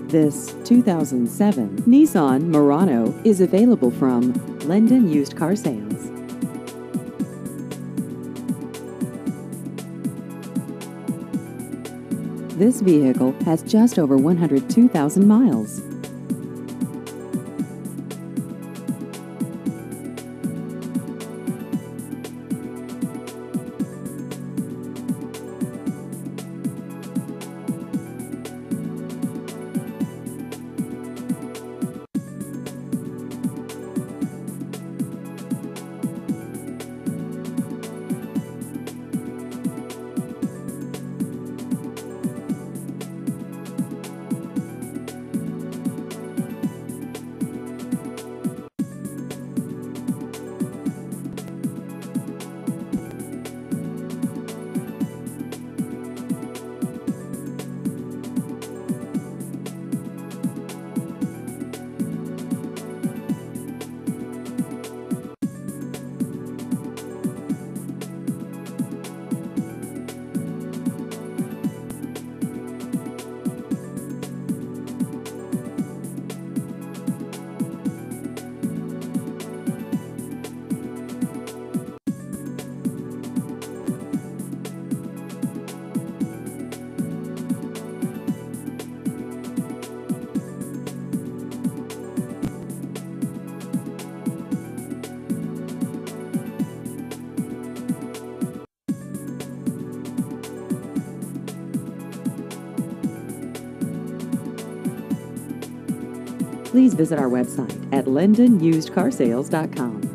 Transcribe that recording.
This 2007 Nissan Murano is available from Lendon Used Car Sales. This vehicle has just over 102,000 miles. Please visit our website at LendonUsedCarsales.com.